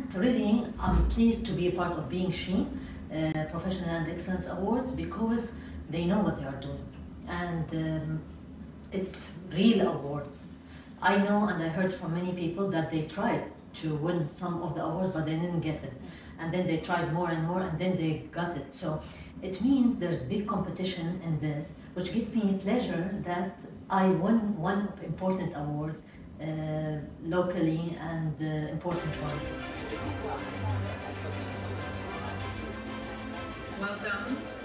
Really, I'm pleased to be a part of BeingShe Professional and Excellence Awards because they know what they are doing. And it's real awards. I know and I heard from many people that they tried to win some of the awards, but they didn't get it. And then they tried more and more, and then they got it. So it means there's big competition in this, which gives me pleasure that I won one important award locally and important one. Well done.